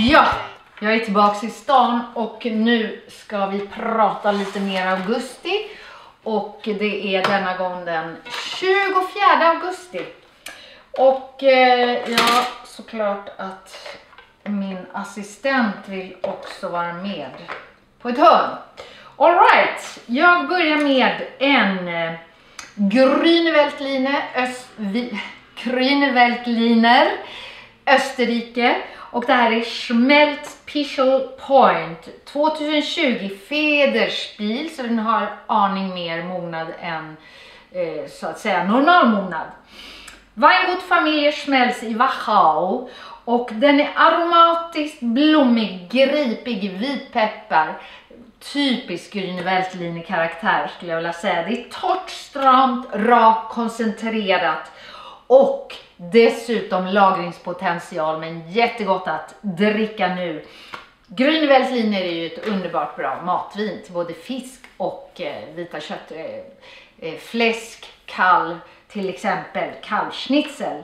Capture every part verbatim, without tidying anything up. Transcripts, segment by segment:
Ja, jag är tillbaka i stan och nu ska vi prata lite mer augusti. Och det är denna gång den tjugofjärde augusti. Och eh, ja, såklart att min assistent vill också vara med på ett hörn. All right, jag börjar med en eh, Grünewaldliner, Öst, vi, Grünewaldliner Österrike. Och det här är Schmelzpichel Point tjugohundratjugo Federspiel, så den har aning mer mognad än eh, så att säga normal mognad. Weingut familje Schmelz i Wachau, och den är aromatiskt, blommig, gripig, vitpeppar. Typisk Grünewaldliner karaktär skulle jag vilja säga. Det är torrt, stramt, rakt, koncentrerat och dessutom lagringspotential, men jättegott att dricka nu. Grünewaldliner är ju ett underbart bra matvin till både fisk och eh, vita kött, eh, eh, fläsk, kalv, till exempel kalvschnitzel.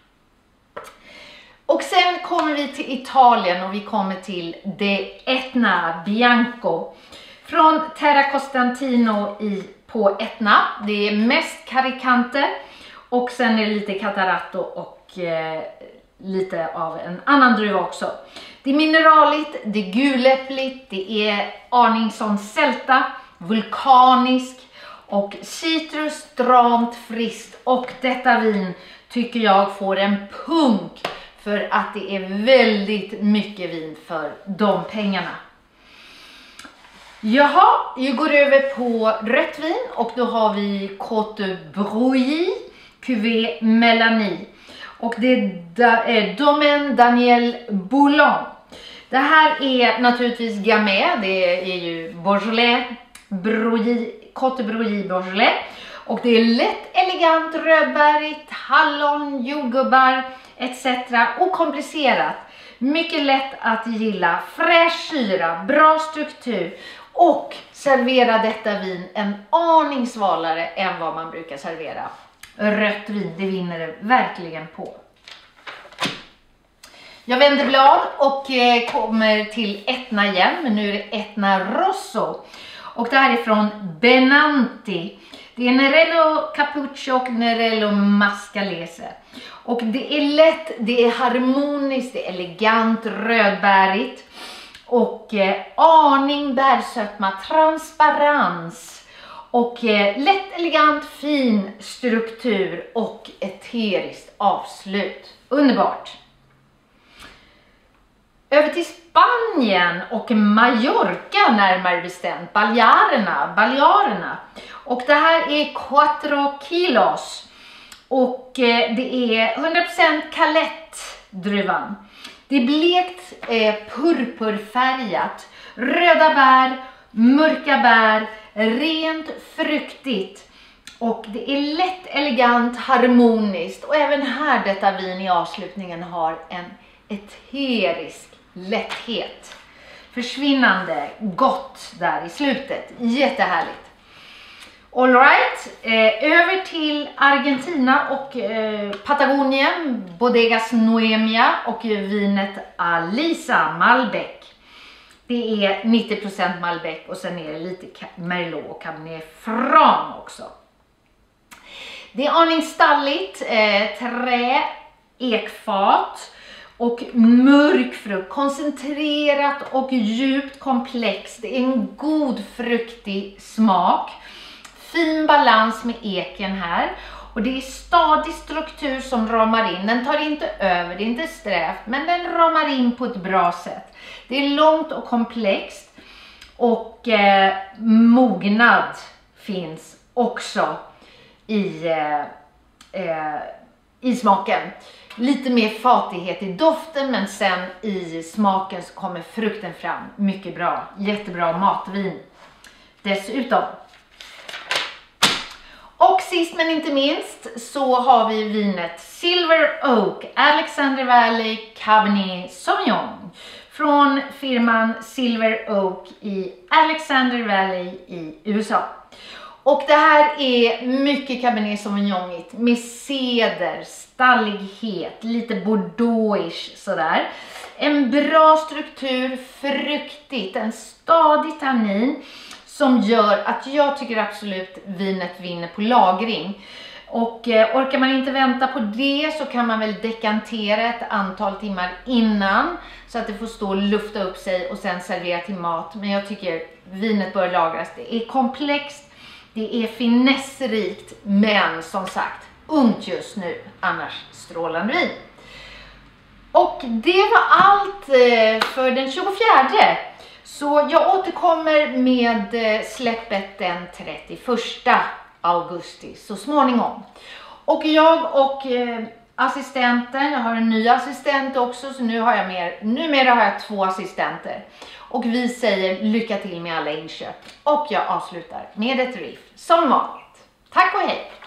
Och sen kommer vi till Italien och vi kommer till det Etna Bianco från Terra Costantino i, på Etna. Det är mest Caricante och sen är det lite Cataratto och eh, lite av en annan druva också. Det är mineraligt, det är guläppligt, det är aning som sälta, vulkanisk och citrus, stramt, friskt. Och detta vin tycker jag får en punk för att det är väldigt mycket vin för de pengarna. Jaha, jag går över på rött vin och då har vi Côte Brouilly Cuvée Mélanie. Och det är Domaine Daniel Boulan. Det här är naturligtvis Gamay, det är ju Beaujolais, Brouilly, Côte Brouilly Beaujolais. Och det är lätt, elegant, rödbärigt, hallon, jordgubbar et cetera. Okomplicerat, mycket lätt att gilla, fräsch syra, bra struktur och servera detta vin en aning svalare än vad man brukar servera. Rött vin, det vinner det verkligen på. Jag vänder blad och kommer till Etna igen, men nu är det Etna Rosso. Och det här är från Benanti. Det är Nerello Cappuccio och Nerello Mascalese. Och det är lätt, det är harmoniskt, det är elegant, rödbärigt. Och eh, aning bärsötma, transparens. Och eh, lätt, elegant, fin struktur och eteriskt avslut. Underbart! Över till Spanien och Mallorca närmare bestämt, Balearerna, Balearerna. Och det här är quattro kilos och eh, det är hundra procent Calette-druvan. Det är blekt eh, purpurfärgat, röda bär, mörka bär, rent fruktigt. Och det är lätt, elegant, harmoniskt. Och även här detta vin i avslutningen har en eterisk lätthet. Försvinnande gott där i slutet. Jättehärligt. All right, eh, över till Argentina och eh, Patagonien, Bodegas Noemia och vinet Alisa Malbec. Det är nittio procent Malbec och sen är det lite Merlot och Cabernet Franc också. Det är aning stalligt, eh, trä, ekfat och mörk frukt, koncentrerat och djupt komplext. Det är en god fruktig smak. Fin balans med eken här. Och det är stadig struktur som ramar in. Den tar inte över, det är inte strävt, men den ramar in på ett bra sätt. Det är långt och komplext. Och eh, mognad finns också i, eh, eh, i smaken. Lite mer fatighet i doften, men sen i smaken så kommer frukten fram. Mycket bra, jättebra matvin dessutom. Och sist men inte minst så har vi vinet Silver Oak Alexander Valley Cabernet Sauvignon från firman Silver Oak i Alexander Valley i U S A. Och det här är mycket Cabernet Sauvignonigt med ceder, stallighet, lite bordeauxish sådär. En bra struktur, fruktigt, en stadig tannin som gör att jag tycker absolut vinet vinner på lagring. Och eh, orkar man inte vänta på det så kan man väl dekantera ett antal timmar innan så att det får stå och lufta upp sig och sen servera till mat. Men jag tycker vinet bör lagras. Det är komplext, det är finessrikt, men som sagt ungt just nu, annars strålande vin. Och det var allt för den tjugofjärde. Så jag återkommer med släppet den trettioförsta augusti så småningom. Och jag och eh, assistenten, jag har en ny assistent också, så nu har jag mer, numera har jag två assistenter. Och vi säger lycka till med alla inköp. Och jag avslutar med ett riff som vanligt. Tack och hej!